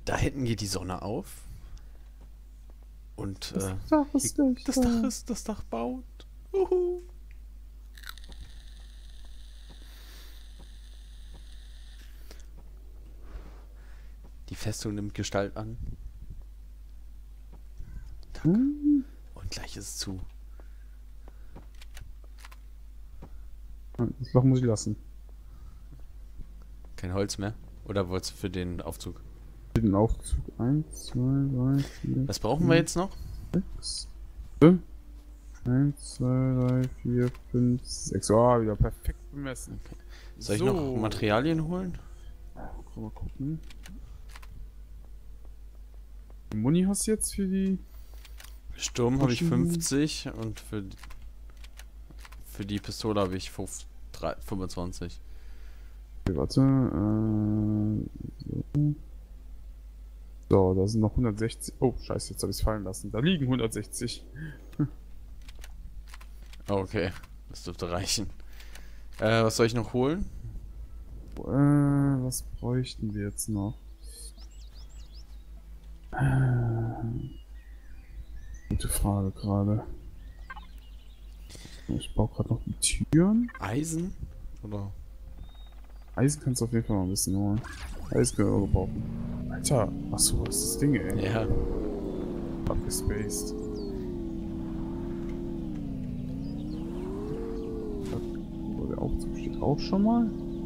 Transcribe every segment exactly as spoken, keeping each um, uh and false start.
Da hinten geht die Sonne auf. Und Das äh, Dach ist hier- nicht das da. Dach ist, das Dach baut. Uhu. Die Festung nimmt Gestalt an. Tack. Hm. Und gleich ist es zu. Das Loch muss ich lassen. Kein Holz mehr? Oder wolltest du für den Aufzug? Für den Aufzug. eins, zwei, drei, vier, Was brauchen wir jetzt noch? sechs. eins, zwei, drei, vier, fünf, sechs. Oh, wieder perfekt bemessen. Soll ich So. noch Materialien holen? Mal gucken. Die Muni hast du jetzt für die. Sturm habe ich Maschinen. fünfzig und für, für die Pistole habe ich fünfundzwanzig. Okay, warte. Äh, so. So, da sind noch hundertsechzig. Oh, scheiße, jetzt habe ich es fallen lassen. Da liegen hundertsechzig. Oh, okay, das dürfte reichen. Äh, was soll ich noch holen? Äh, was bräuchten wir jetzt noch? Äh, gute Frage gerade. Ich baue gerade noch die Türen. Eisen? Oder? Eisen kannst du auf jeden Fall noch ein bisschen holen. Eisen können wir gebrauchen. Alter, achso, was ist das Ding, ey? Ja. Abgespaced. So, der Aufzug steht auch schon mal.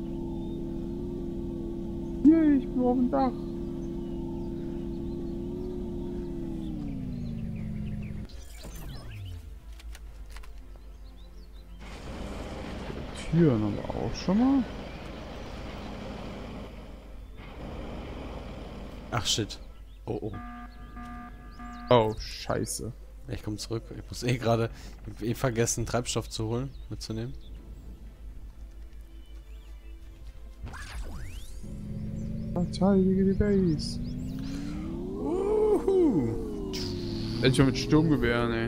Yay, ich bin auf dem Dach. Die Türen haben wir auch schon mal. Ach shit. Oh oh. Oh, scheiße. Ich komme zurück. Ich muss eh gerade ich hab eh vergessen, Treibstoff zu holen, mitzunehmen. Verteidige die Base. Uhu. Endlich mal mit Sturmgewehren, ey.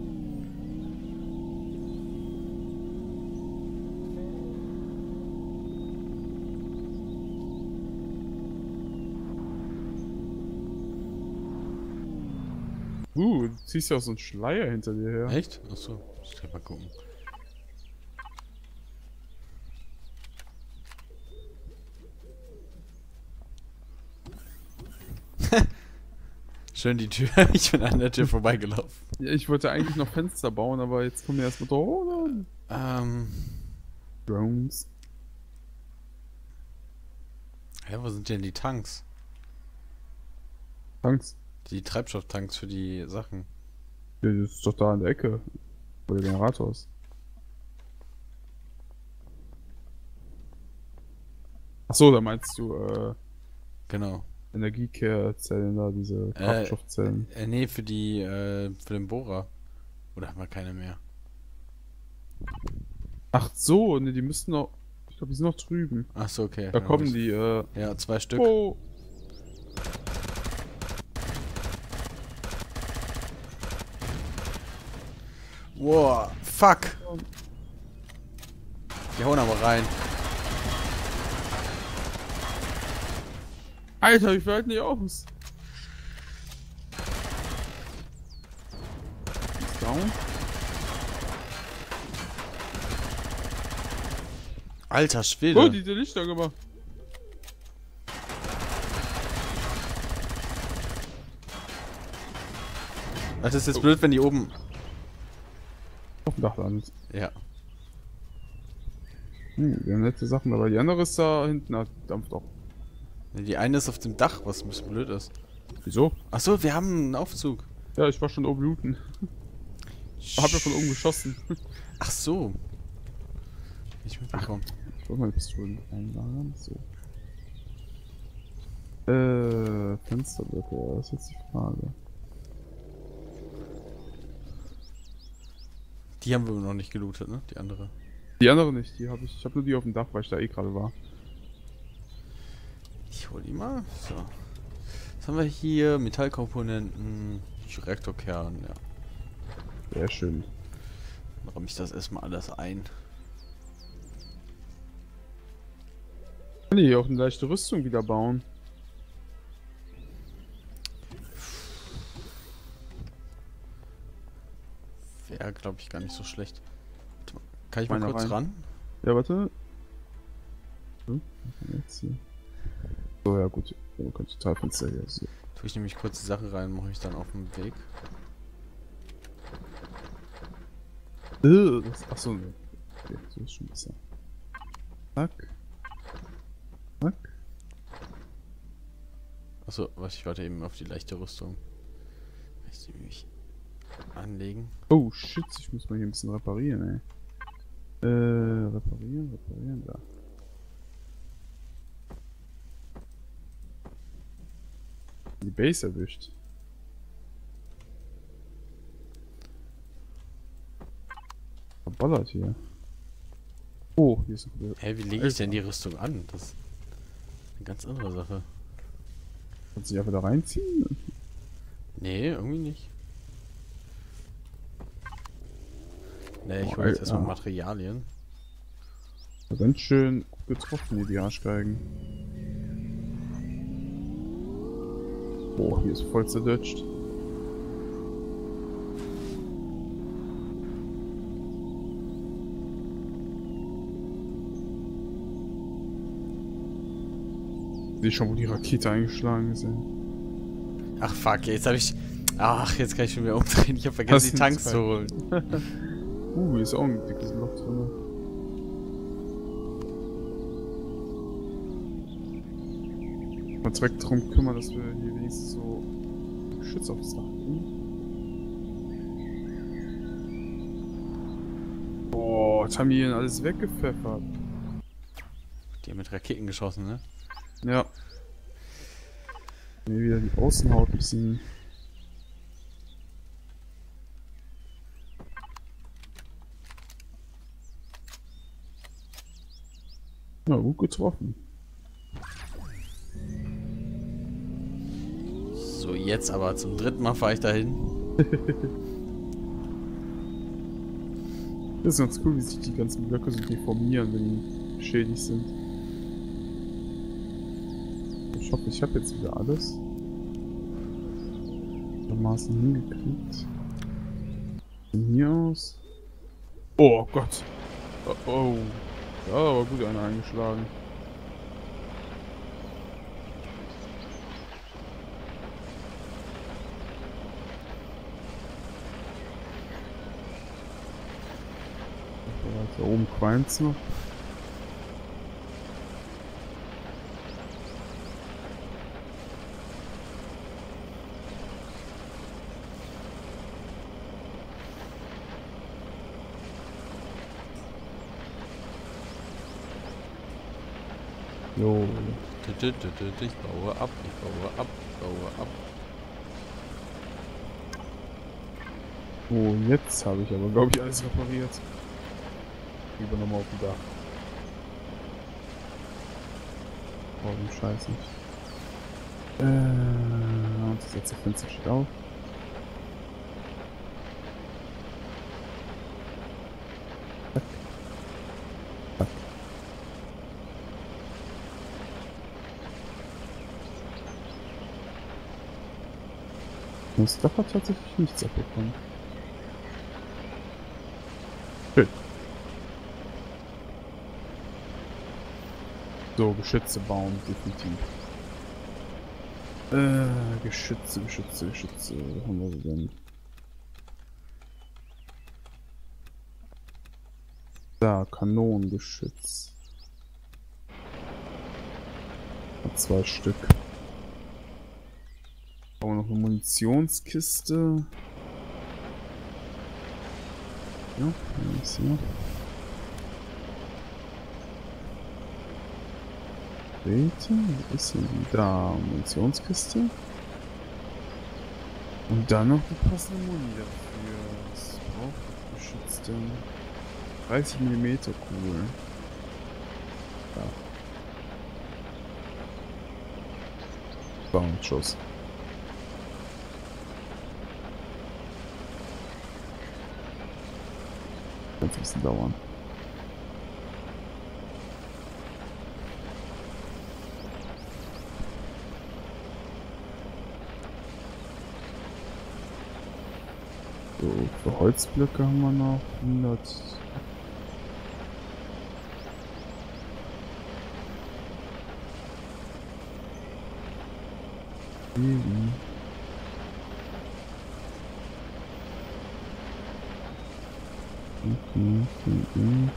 Uh, du ziehst ja auch so einen Schleier hinter dir her. Echt? Achso, muss ich gleich mal gucken. Schön die Tür. Ich bin an der Tür vorbeigelaufen. Ja, ich wollte eigentlich noch Fenster bauen, aber jetzt kommen ja erstmal Drohnen. Ähm. Drones. Ja, wo sind denn die Tanks? Tanks. Die Treibstofftanks für die Sachen. Ja, das ist doch da in der Ecke. Wo der Generator ist. Achso, da meinst du, äh, Genau. Energiekehrzellen da, diese Kraftstoffzellen. Äh, nee, für die, äh, für den Bohrer. Oder haben wir keine mehr? Ach so, ne, die müssten noch. Ich glaube, die sind noch drüben. Ach so, okay. Da Ja, kommen ich- die, äh. Ja, zwei Stück. Oh! Wow, fuck. Die hauen aber rein. Alter, ich halte nicht aus. Ist down. Alter Schwede. Oh, diese Lichter gemacht. Das ist jetzt blöd, wenn die oben... Auf dem Dach landet. Ja. Hm, wir haben nette Sachen, aber die andere ist da hinten, da dampft auch. Die eine ist auf dem Dach, was ein bisschen blöd ist. Wieso? Ach so, wir haben einen Aufzug. Ja, ich war schon oben looten. Hab ja von oben geschossen. Ach so. Ich mitbekommen. Ich wollte meine Pistolen einlagern. So. Äh, Fensterblöcke, das ist jetzt die Frage. Die haben wir noch nicht gelootet, ne? Die andere. Die andere nicht, die habe ich. Ich habe nur die auf dem Dach, weil ich da eh gerade war. Ich hol die mal. So. Was haben wir hier? Metallkomponenten. Reaktorkern, ja. Sehr schön. Dann räume ich das erstmal alles ein. Kann ich hier auch eine leichte Rüstung wieder bauen? glaube ich, gar nicht so schlecht. Kann ich mal Meiner kurz rein. ran? Ja, warte. Hm, jetzt hier. So, ja gut. Ja, kann total Fenster hier. So. Tue ich nämlich kurz die Sache rein, mache ich dann auf dem Weg. Äh, das, achso, ne. Okay, so ist schon besser. Zack. Zack. Achso, was, ich warte eben auf die leichte Rüstung. Kann ich die nämlich anlegen? Oh shit, ich muss mal hier ein bisschen reparieren, ey. Äh, reparieren, reparieren, da. Die Base erwischt. Verballert hier. Oh, hier ist ein Hä, wie lege ich denn die Rüstung an? Das ist eine ganz andere Sache. Kannst du die einfach da reinziehen? Nee, irgendwie nicht. Nee, ich Oh, hole jetzt ey, erstmal ja. Materialien. Ganz schön getroffen hier, die Arschgeigen. Boah, hier ist voll zerdutscht. Sehe schon, wo die Rakete eingeschlagen ist, ey. Ach fuck, jetzt habe ich... Ach, jetzt kann ich schon wieder umdrehen. Ich habe vergessen, die Tanks zu holen. uh, hier ist auch ein dickes Loch drin. Mal direkt darum kümmern, dass wir hier wenigstens so Geschütz aufs Dach kriegen. Boah, jetzt haben die hier alles weggepfeffert. Die haben mit Raketen geschossen, ne? Ja. Mir wieder die Außenhaut ein bisschen. Ja, gut getroffen. So, jetzt aber zum dritten Mal fahre ich dahin. Das ist ganz cool, wie sich die ganzen Blöcke so deformieren, wenn die beschädigt sind. Ich hoffe, ich habe jetzt wieder alles dermaßen hingekriegt. Von hier aus. Oh Gott. Oh, oh. Ja, aber gut einer eingeschlagen. Da oben qualmt's noch. Jo. Ich baue ab, ich baue ab, ich baue ab. Oh, jetzt habe ich aber, glaube ich, alles repariert. Lieber nochmal auf dem Dach. Oh, du Scheiße. Äh, und das letzte Fenster steht auf. Zack. Zack. Das Dach hat tatsächlich nichts abbekommen. Schön. So, Geschütze bauen, definitiv. Äh, Geschütze, Geschütze, Geschütze. Wo haben wir sie denn? Da, Kanonengeschütz. Hat zwei Stück. Haben wir noch eine Munitionskiste. Ja, ist hier. Bitte, wo ist denn die? Da, Munitionskiste. Und dann noch die passende Muni dafür. Was braucht das geschützte? dreißig Millimeter Kugeln. Ja. Bounce-Schuss. Wird ein bisschen dauern. So, für Holzblöcke haben wir noch hundert. Mhm. Mhm. Mhm.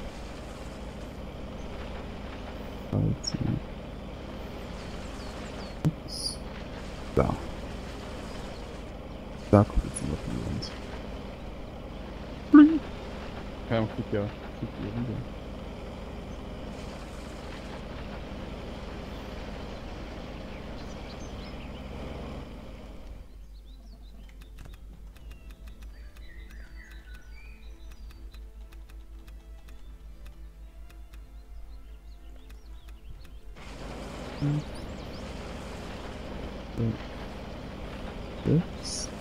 Also. Ups. Da. Da kommt jetzt noch jemand. Bling. Ja, man kriegt ja, kriegt ja wieder. Hm. So. Jetzt.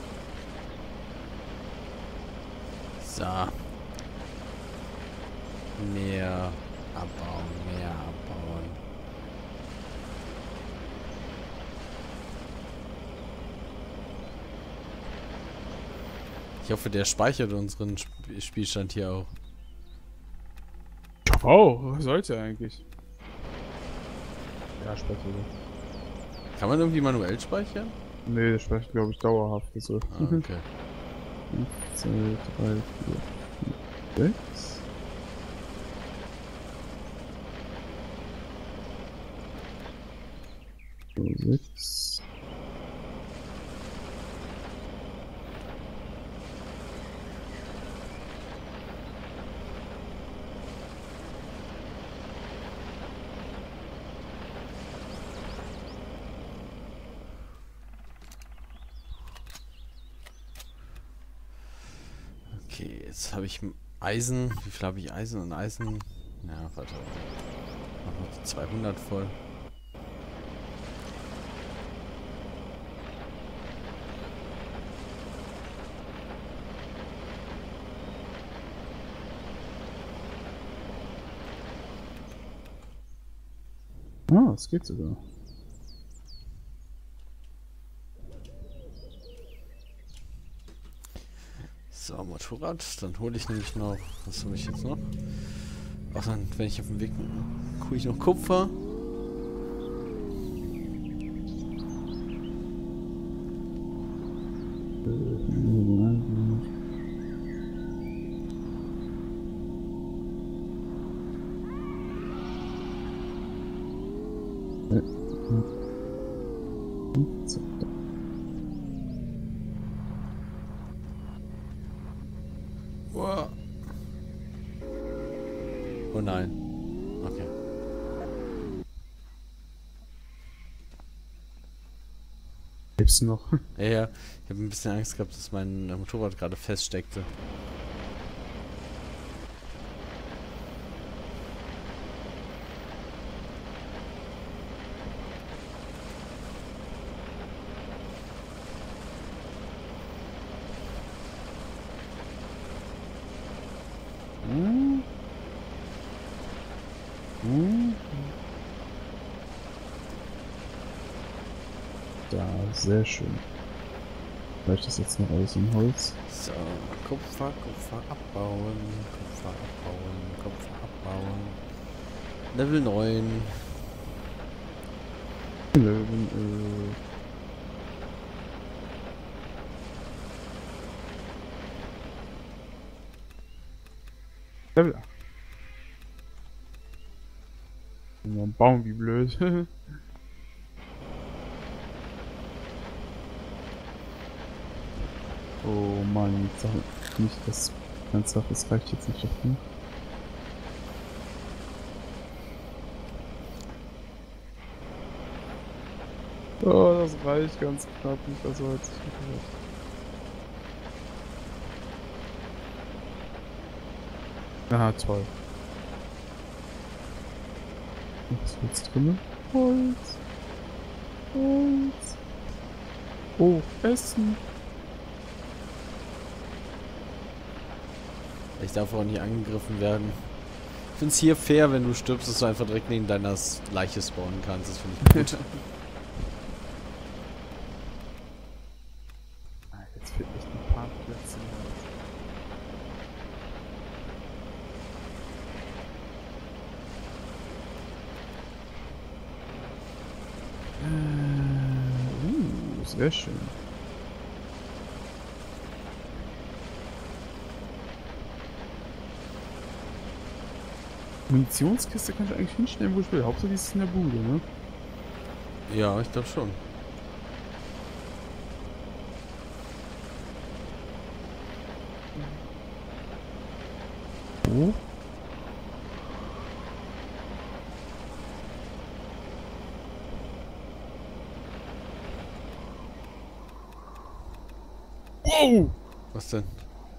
So. Mehr abbauen, mehr abbauen. Ich hoffe, der speichert unseren Sp Spielstand hier auch. Oh, sollte eigentlich. Ja, speichert. Kann man irgendwie manuell speichern? Nee, der speichert, glaube ich, dauerhaft. So. Ah, okay. fünf, zwei, drei, vier, fünf, sechs. So, sechs. Okay, jetzt habe ich Eisen. Wie viel habe ich Eisen und Eisen? Ja, warte. Machen wir die zweihundert voll. Ah, es geht sogar. So, Motorrad. Dann hole ich nämlich noch. Was habe ich jetzt noch? Ach, dann, wenn ich auf dem Weg bin, hole ich noch Kupfer. Wow. Oh nein. Okay. Lebst du noch? Ja, ja. Ich habe ein bisschen Angst gehabt, dass mein Motorrad gerade feststeckte. Hm? Hm? Da, sehr schön. Vielleicht ist jetzt noch alles im Holz. So, Kupfer, Kupfer abbauen, Kupfer abbauen, Kupfer abbauen. Level neun. Löwen, äh. Level acht. Nur ein Baum, wie blöd. Oh Mann, ich sag nicht, das ganz Sache, es reicht jetzt nicht dafür. Oh, das reicht ganz knapp nicht, das war jetzt nicht gehört. Ah, toll. Was ist jetzt drin? Holz. Holz. Oh, Essen. Ich darf auch nicht angegriffen werden. Ich finde es hier fair, wenn du stirbst, dass du einfach direkt neben deiner Leiche spawnen kannst. Das finde ich gut. Ah, jetzt fehlt echt ein paar Plätze. Sehr schön. Munitionskiste kann ich eigentlich hinstellen, wo ich will. Hauptsache die ist in der Bude, ne? Ja, ich glaube schon. Wo? Wow! Was denn?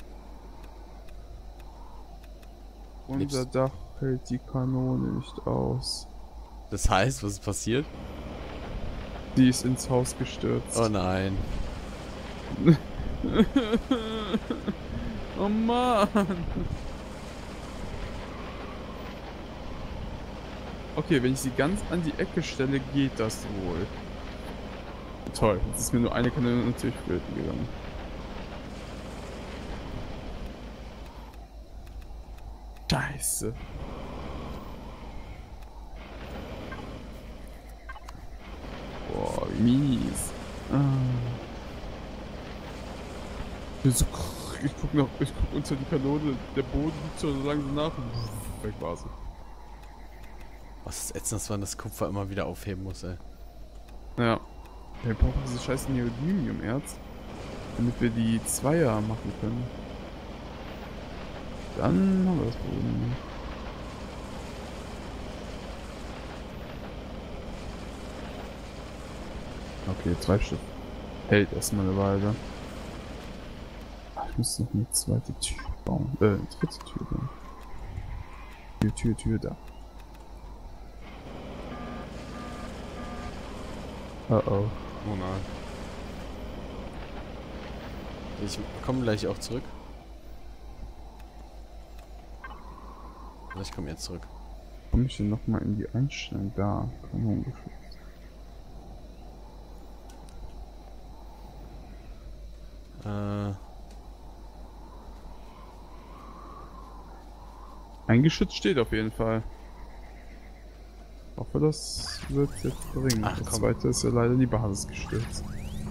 Unser Liebst- Dach hält die Kanone nicht aus. Das heißt, was ist passiert? Die ist ins Haus gestürzt. Oh nein. Oh Mann! Okay, wenn ich sie ganz an die Ecke stelle, geht das wohl. Toll, jetzt ist mir nur eine Kanone natürlich flöten gegangen. Scheiße. Boah, wie mies. Ah. Ich so, ich guck noch, ich guck unter die Kanone, der Boden liegt so langsam nach und weg war sie. Was ist ätzend, dass man das Kupfer immer wieder aufheben muss, ey. Ja. Wir brauchen diese scheiß Neodymium-Erz, damit wir die Zweier machen können. Dann haben wir das Problem. Okay, zwei Stück. Hält erstmal eine Weile. Ach, ich muss noch eine zweite Tür bauen. Äh, eine dritte Tür bauen. Tür, Tür, Tür, da. Oh oh. Oh nein. Ich komme gleich auch zurück. Also ich komme jetzt zurück. Komme ich denn nochmal in die Einstellung? Da. Kanonengeschütz. Äh, Ein Geschütz steht auf jeden Fall. Ich hoffe, das wird jetzt bringen. Ach, das komm. zweite ist ja leider in die Basis gestürzt.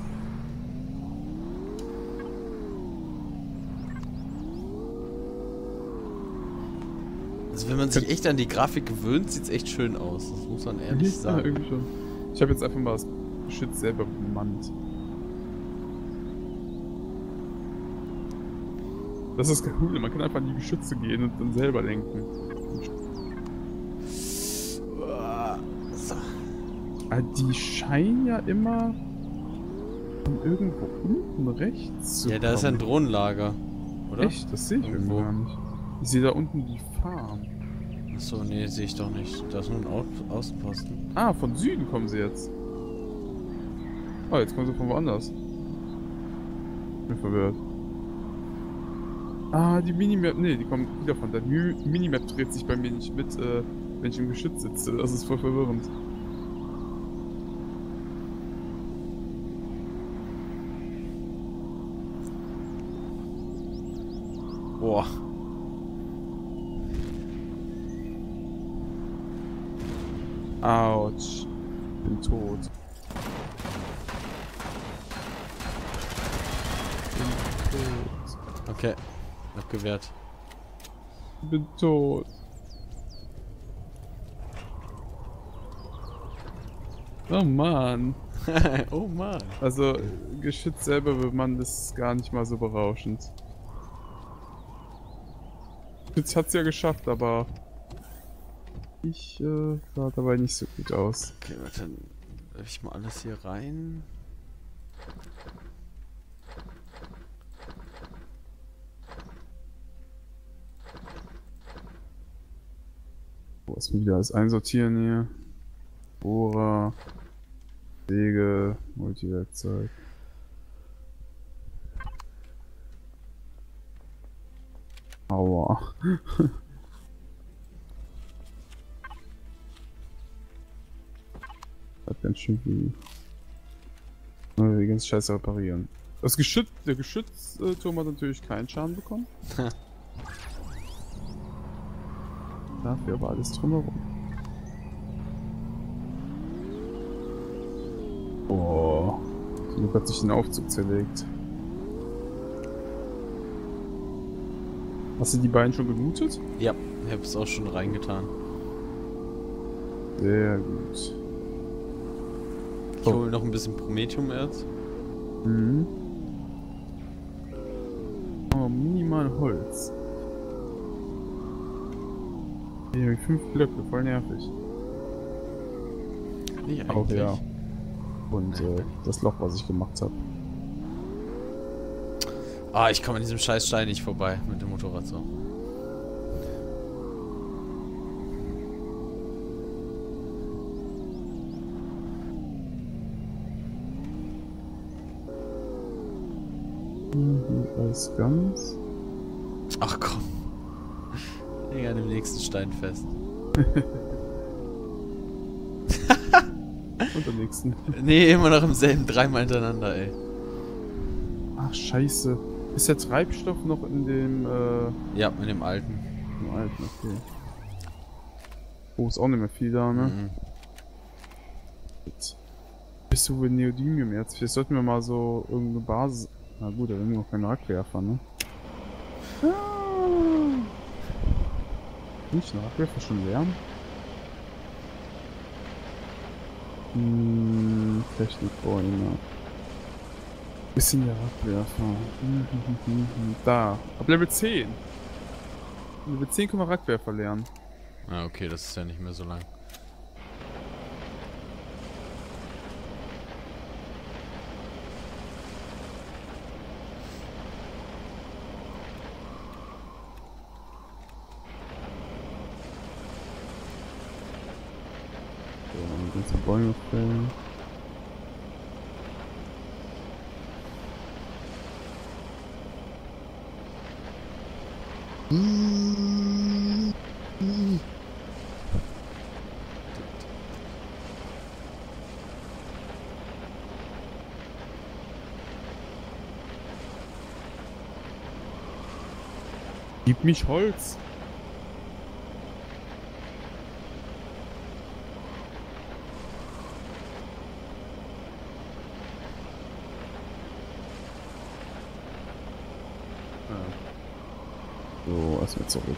also wenn man sich echt an die Grafik gewöhnt, sieht es echt schön aus. Das muss man ehrlich Ja, sagen. irgendwie schon. Ich habe jetzt einfach mal das Geschütz selber bemannt. Das ist cool, man kann einfach an die Geschütze gehen und dann selber lenken. So. Aber die scheinen ja immer von irgendwo unten rechts zu Ja, da ist ein kommen. Drohnenlager, oder? Echt? Das sehe ich Irgendwo. irgendwo gar nicht. Ich sehe da unten die Farm. Achso, nee, sehe ich doch nicht. Da ist nur ein Au Außenposten. Ah, von Süden kommen sie jetzt. Oh, jetzt kommen sie von woanders. Bin verwirrt. Ah, die Minimap. Nee, die kommen wieder von da. Die Minimap dreht sich bei mir nicht mit, äh, wenn ich im Geschütz sitze. Das ist voll verwirrend. Boah. Autsch. Bin tot. Bin tot. Okay. Abgewehrt. Bin tot. Oh Mann. Oh Mann. Also, Geschütz selber bemannt ist gar nicht mal so berauschend. Geschütz hat's ja geschafft, aber ich äh, sah dabei nicht so gut aus. Okay, warte, dann werfe ich mal alles hier rein. Wo ist wieder alles einsortieren hier? Bohrer, Säge, Multiwerkzeug. Aua. Hat ganz schön viel. Die ganze Scheiße reparieren. Das Geschütz, der Geschützturm hat natürlich keinen Schaden bekommen. Dafür war alles drumherum. Oh. Luke hat sich den Aufzug zerlegt. Hast du die beiden schon gelootet? Ja, ich hab's auch schon reingetan. Sehr gut. Ich Oh. hole noch ein bisschen Promethium-Erz. Mhm. Oh, minimal Holz. Hier habe ich fünf Blöcke, voll nervig. Nicht Auch eigentlich. ja. Und äh, das Loch, was ich gemacht habe. Ah, ich komme an diesem scheiß Stein nicht vorbei mit dem Motorrad so. Mhm, alles ganz. Ach komm. Häng an dem nächsten Stein fest. Und am nächsten. Nee, immer noch im selben, dreimal hintereinander, ey. Ach, scheiße. Ist der Treibstoff noch in dem, äh... Ja, mit dem alten. im alten, okay. Oh, ist auch nicht mehr viel da, ne? Mhm. Jetzt. Bist du wohl Neodymium jetzt? Vielleicht sollten wir mal so irgendeine Basis... Na gut, da haben wir noch keine Rackwerfer, ne? Ah. Nicht ein Rackwerfer schon lernen? Hm, Technikbäume. Bisschen der Rackwerfer. Hm, hm, hm, hm, hm. Da. Ab Level zehn. Level zehn können wir Rackwerfer lernen. Ah, okay, das ist ja nicht mehr so lang. So, dann ganze Bäume fällen. Gib mich Holz! So, erstmal zurück.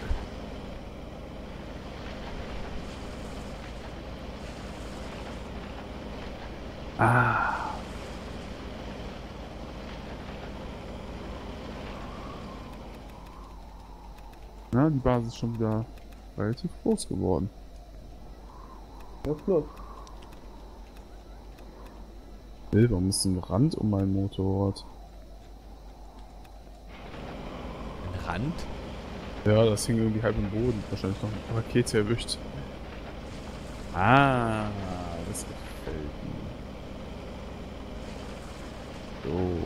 Ah. Na, die Basis ist schon wieder relativ groß geworden. Ja, flott. Hey, warum ist ein Rand um mein Motorrad? Ein Rand? Ja, das hing irgendwie halb im Boden. Wahrscheinlich noch eine Rakete erwischt. Ah, das gefällt mir. So.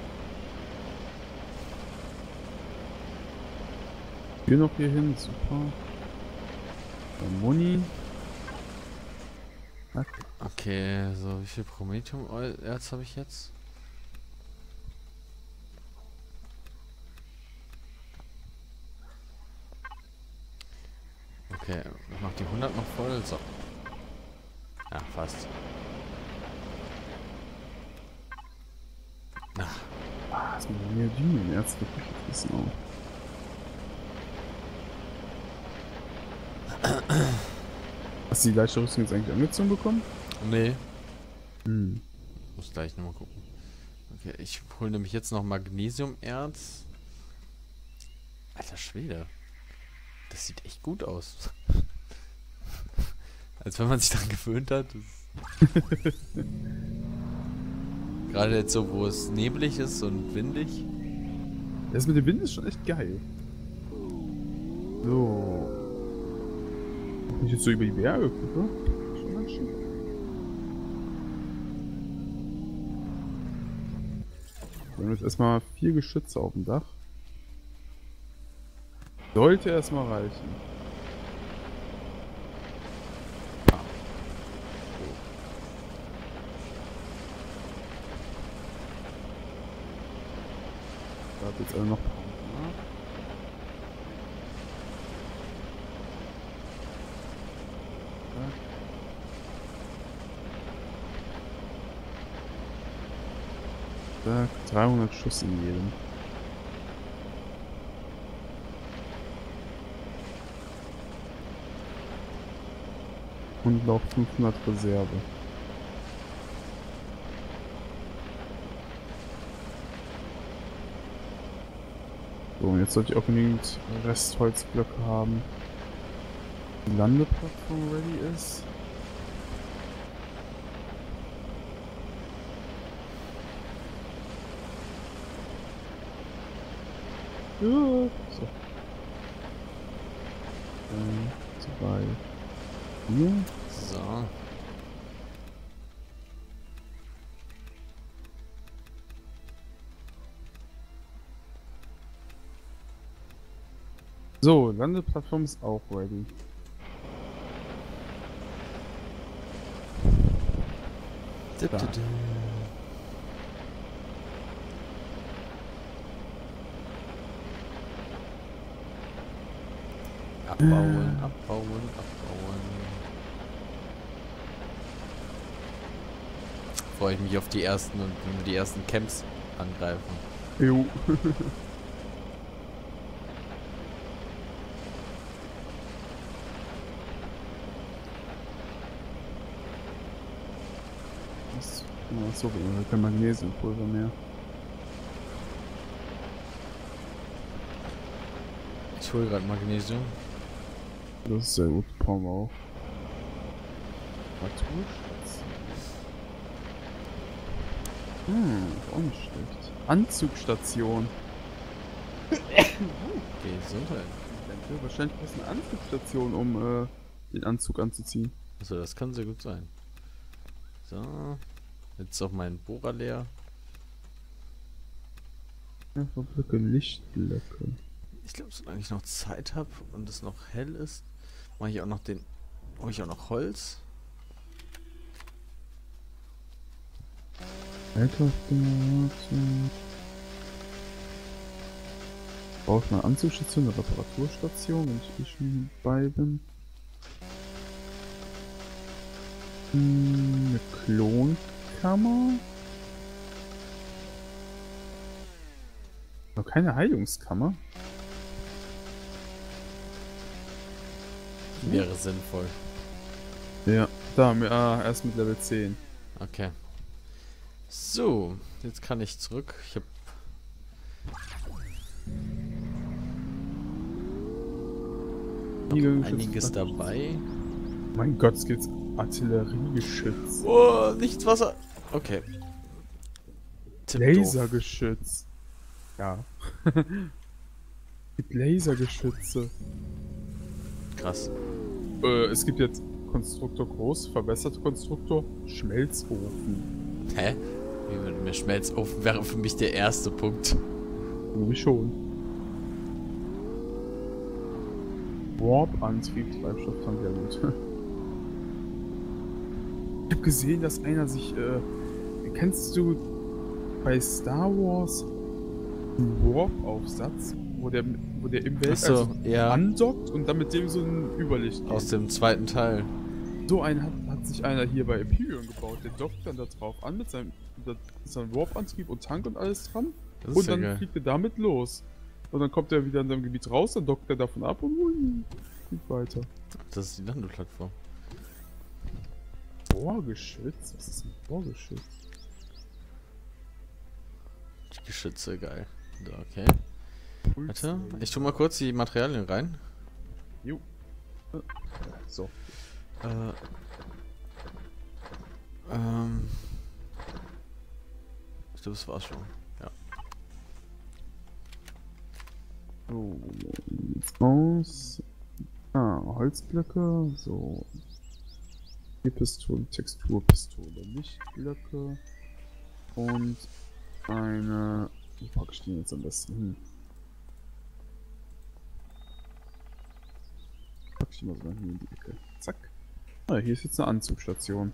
Hier noch hier hin, super. Dann Muni. Zack. Okay, so wie viel Promethium-Erz habe ich jetzt? Okay, ich mach die hundert noch voll. So. Ja, fast. Ach, Ah, ist mir Neodymium Erz wirklich gefressen auch. Hast du die leichte Rüstung jetzt eigentlich angezogen bekommen? nee. Hm. Muss gleich nochmal gucken. Okay, ich hole nämlich jetzt noch Magnesiumerz. Alter Schwede. Das sieht echt gut aus. Als wenn man sich daran gewöhnt hat. Das gerade jetzt so, wo es neblig ist und windig. Das mit dem Wind ist schon echt geil. So. Wenn ich jetzt so über die Berge gucke, schon ganz schön. Wir haben jetzt erstmal vier Geschütze auf dem Dach. Sollte erstmal reichen. Ah. Da hat jetzt alle noch. Da dreihundert Schuss in jedem. Und noch fünfhundert Reserve. So, und jetzt sollte ich auch genügend Restholzblöcke haben. Die Landeplattform ready ist. Ja, so. Ähm, zwei. Hier. So. So, Landeplattform ist auch ready. Da. Abbauen, abbauen, abbauen. Freue ich mich auf die ersten und wenn wir die ersten Camps angreifen. Jo. Achso, wir haben kein Magnesiumpulver mehr. Ich hole gerade Magnesium. Das ist sehr gut, brauchen wir auch. Naturschatz. Hm, ist auch nicht schlecht. Anzugstation. Gesundheit. Ja, wahrscheinlich ist eine Anzugsstation, um äh, den Anzug anzuziehen. Also das kann sehr gut sein. So. Jetzt ist auch mein Bohrer leer. Ja, Blöcke, Lichtblöcke. Ich glaube, solange ich noch Zeit habe und es noch hell ist, mache ich auch noch den. Mache ich auch noch Holz. Brauche ich eine Anzugsstation, eine Reparaturstation, wenn ich eh schon bei bin. Hm, eine Klonkammer. Noch keine Heilungskammer. Wäre sinnvoll. Ja, da haben wir ah, erst mit Level zehn. Okay. So, jetzt kann ich zurück. Ich habe noch einiges dabei. Mein Gott, es gibt Artilleriegeschütz. Oh, nichts Wasser. Okay. Lasergeschütz. Ja. Es gibt Lasergeschütze. Krass. Äh, es gibt jetzt Konstruktor groß, verbesserte Konstruktor, Schmelzofen. Hä? Wie mit mir Schmelzofen wäre für mich der erste Punkt. Irgendwie schon. Warp-Antrieb, Treibstofftank, ja gut. Ich hab gesehen, dass einer sich, äh, kennst du bei Star Wars einen Warp-Aufsatz, wo der, wo der im Weltall so, so ja. andockt und dann mit dem so ein Überlicht geht? Aus dem zweiten Teil. So einen hat, hat sich einer hier bei Imperium gebaut, der dockt dann da drauf an mit seinem, mit seinem Warp-Antrieb und Tank und alles dran. Das ist Und ja dann geil. fliegt er damit los. Und dann kommt er wieder in seinem Gebiet raus, dann dockt er davon ab und hui, fliegt weiter. Das ist die Landeplattform. Bohrgeschütz? Was ist ein Bohrgeschütz? Geschütze, geil. So, okay. Pulse. Warte, ich tu mal kurz die Materialien rein. Jo. So. Äh. Ähm. Ich glaube, das war's schon. Ja. So, jetzt aus. Ah, Holzblöcke. So. Die Pistole, Texturpistole, Lichtblöcke. Und eine. Wie packe ich die jetzt am besten hin? Pack ich die mal so hier in die Ecke. Zack. Ah, hier ist jetzt eine Anzugsstation.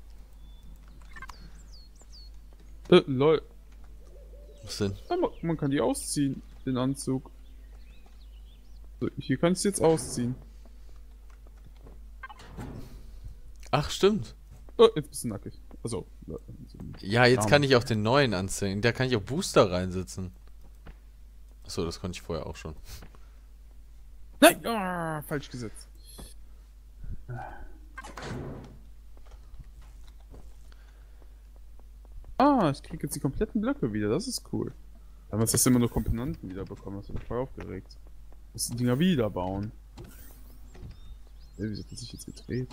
Äh, lol. Was denn? Ja, man, man kann die ausziehen, den Anzug. So, hier kannst du jetzt ausziehen. Ach, stimmt. Oh, jetzt bist du nackig. Also. Ja, jetzt Arm. kann ich auch den neuen anzählen. Da kann ich auch Booster reinsetzen. Achso, das konnte ich vorher auch schon. Nein! Ah, falsch gesetzt. Ah, ich krieg jetzt die kompletten Blöcke wieder. Das ist cool. Damals hast du immer nur Komponenten wieder bekommen. Das hat mich voll aufgeregt. Muss die Dinger wieder bauen. Hey, wieso hat das sich jetzt gedreht?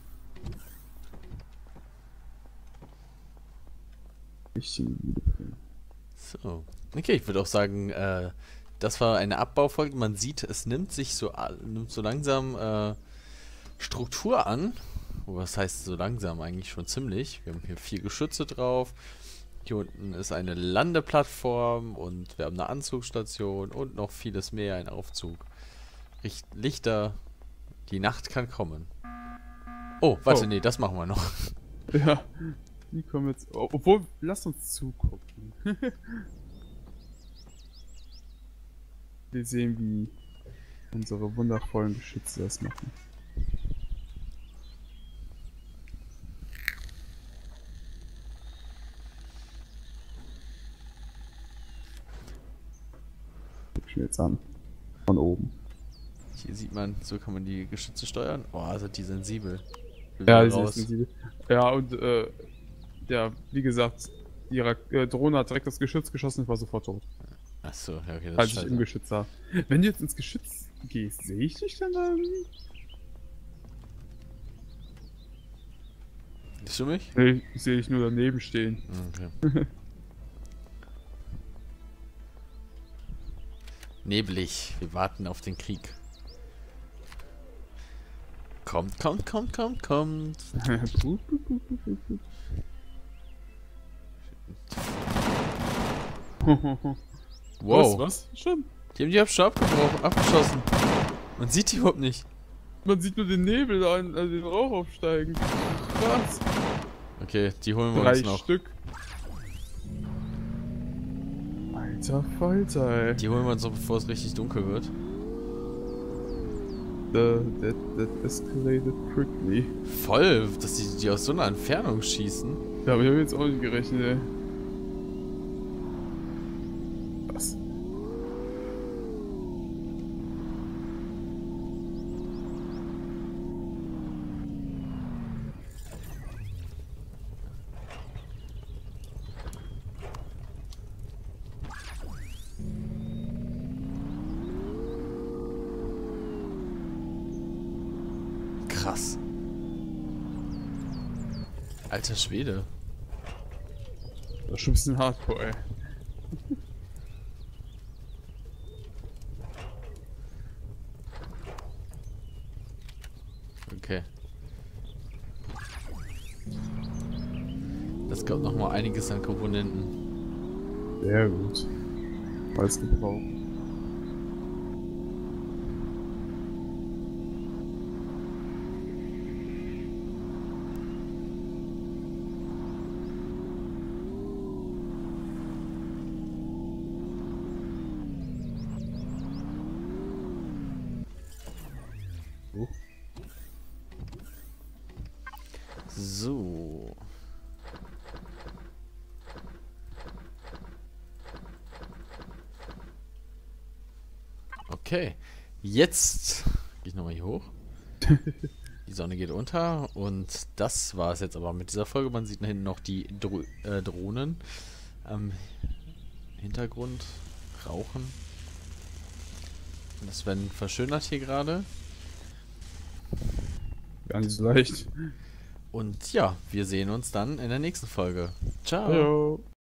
Richtige Videospiel. So. Okay, ich würde auch sagen, äh, das war eine Abbaufolge. Man sieht, es nimmt sich so, nimmt so langsam äh, Struktur an. Was heißt so langsam? Eigentlich schon ziemlich. Wir haben hier vier Geschütze drauf. Hier unten ist eine Landeplattform und wir haben eine Anzugsstation und noch vieles mehr, ein Aufzug. Richt Lichter. Die Nacht kann kommen. Oh, warte, Oh. nee, das machen wir noch. Ja, die kommen jetzt. Oh, obwohl, lass uns zugucken. Wir sehen, wie unsere wundervollen Geschütze das machen. Guck ich mir jetzt an. Von oben. Hier sieht man, so kann man die Geschütze steuern. Oh, sind die sensibel. Wir Ja, wieder die raus. sind sensibel. Ja, und äh, ja, wie gesagt, die Ra äh, Drohne hat direkt das Geschütz geschossen und war sofort tot. Achso, ja, okay, das Als ist ich im scheiße. Geschütz war. Wenn du jetzt ins Geschütz gehst, sehe ich dich dann da irgendwie? Siehst du mich? Nee, ich sehe dich nur daneben stehen. Okay. Neblig. Wir warten auf den Krieg. Kommt, kommt, kommt, kommt, kommt. Wow. Was, was? Schon. Die haben die schon abgebrochen, abgeschossen. Man sieht die überhaupt nicht. Man sieht nur den Nebel da, also den Rauch aufsteigen. Was? Okay, die holen wir Drei uns noch. Stück. Alter Falter, ey. Die holen wir uns noch, bevor es richtig dunkel wird. The, that, that escalated quickly. Voll, dass die, die aus so einer Entfernung schießen. Ja, aber ich habe jetzt auch nicht gerechnet, ey. Was? Krass. Alter Schwede. Das ist schon ein bisschen hardcore, ey. Okay. Das kommt noch mal einiges an Komponenten. Sehr gut. Alles gebraucht. Oh. So. Okay. Jetzt gehe ich nochmal hier hoch. Die Sonne geht unter und das war es jetzt aber mit dieser Folge. Man sieht da hinten noch die Dro äh, Drohnen am Hintergrund rauchen. Das Sven verschönert hier gerade. Gar nicht so leicht. Und ja, wir sehen uns dann in der nächsten Folge. Ciao. Hallo.